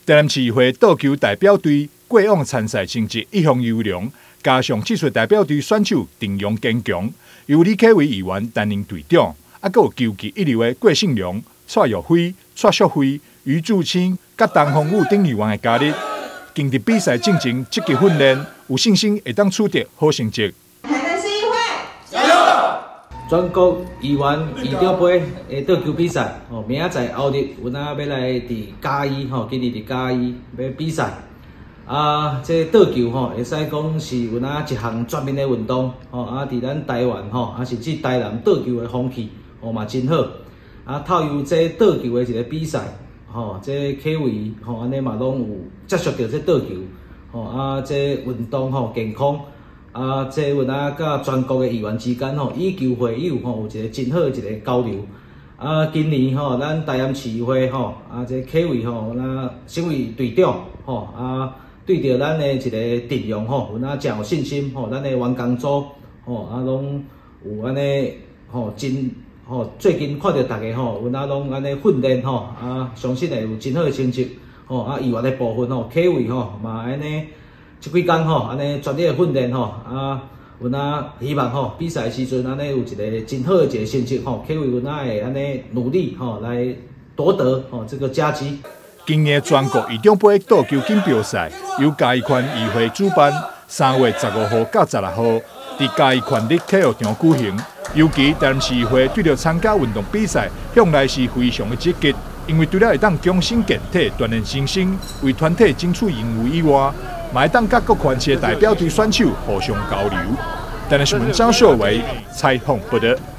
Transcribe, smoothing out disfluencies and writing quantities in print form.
台南市议会倒球代表队过往参赛成绩一项优良，加上技术代表队选手阵容坚强，由李启伟议员担任队长，还有球技一流的郭胜良、蔡玉辉、蔡淑慧、余祝清、甲东方武等议员的加入，经历比赛进行积极训练，有信心会当取得好成绩。 台南市议会加油！全国议员议长杯的倒球比赛，明仔载后日，阮要来伫嘉义今日伫嘉义要比赛。这倒球会使讲是阮一项全面的运动，伫咱台湾甚至台南倒球的风气嘛真好。透由这倒球的一个比赛，这启伟安尼嘛拢有接触到这倒球，这运动健康。这阮甲全国的议员之间以球会友有一个真好的一个交流。今年咱台南市议会这启伟阮身为队长对着咱的一个阵容阮真有信心咱的员工组拢有安尼真最近看到大家阮拢安尼训练相信会有真好的成绩议员的部分启伟嘛安尼。这几天安尼全力的训练阮希望比赛时阵安尼有一个真好的一个成绩启伟阮会安尼努力来夺得这个佳绩。 今年全国议长杯倒球锦标赛由嘉义县议会主办，3月15号到16号伫嘉义县立体育场举行。尤其台南市议会对着参加运动比赛，向来是非常的积极，因为除了会当强身健体、锻炼身心，为团体争取赢务以外，嘛会当甲各县市的代表队选手互相交流。台南新闻张秀伟采访报道。